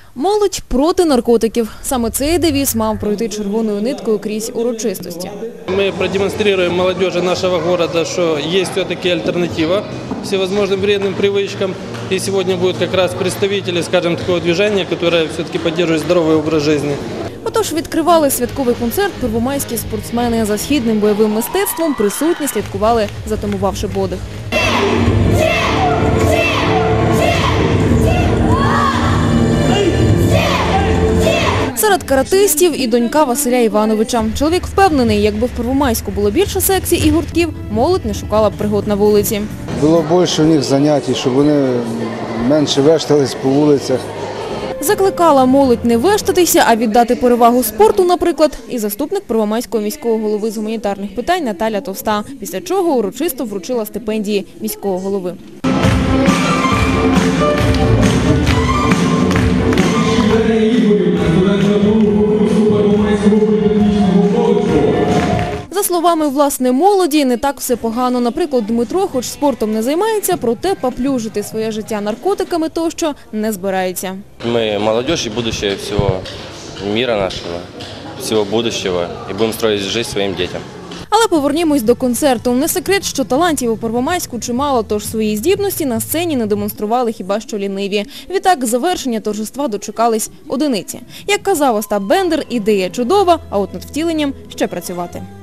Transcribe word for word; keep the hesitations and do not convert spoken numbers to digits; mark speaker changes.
Speaker 1: Молодь проти наркотиків. Саме цей девіз мав пройти червоною ниткою крізь урочистості.
Speaker 2: Мы продемонстрируем молодежи нашего города, что есть все-таки альтернатива всевозможным вредным привычкам. И сегодня будут как раз представители, скажем, такого движения, которое все-таки поддерживает здоровый образ жизни.
Speaker 1: Отож, відкривали святковий концерт первомайські спортсмени. За східним бойовим мистецтвом присутні слідкували, затамувавши подих. Серед каратистів і донька Василя Івановича. Чоловік впевнений, якби в Первомайську було більше секцій і гуртків, молодь не шукала б пригод на вулиці.
Speaker 3: Було більше у них занять, щоб вони менше вештались по вулицях.
Speaker 1: Закликала молодь не вештатися, а віддати перевагу спорту, наприклад, і заступник Первомайського міського голови з гуманітарних питань Наталя Товста, після чого урочисто вручила стипендії міського голови. За словами власне молоді, не так все погано. Наприклад, Дмитро, хоч спортом не займається, проте поплюжити своє життя наркотиками тощо не збирається.
Speaker 4: Ми молодіж і будущее всього мира нашого, всього будущего, і будемо строїти життя своїм дітям.
Speaker 1: Але повернімось до концерту. Не секрет, що талантів у Первомайську чимало, тож свої здібності на сцені не демонстрували хіба що ліниві. Відтак, завершення торжества дочекались одиниці. Як казав Остап Бендер, ідея чудова, а от над втіленням ще працювати.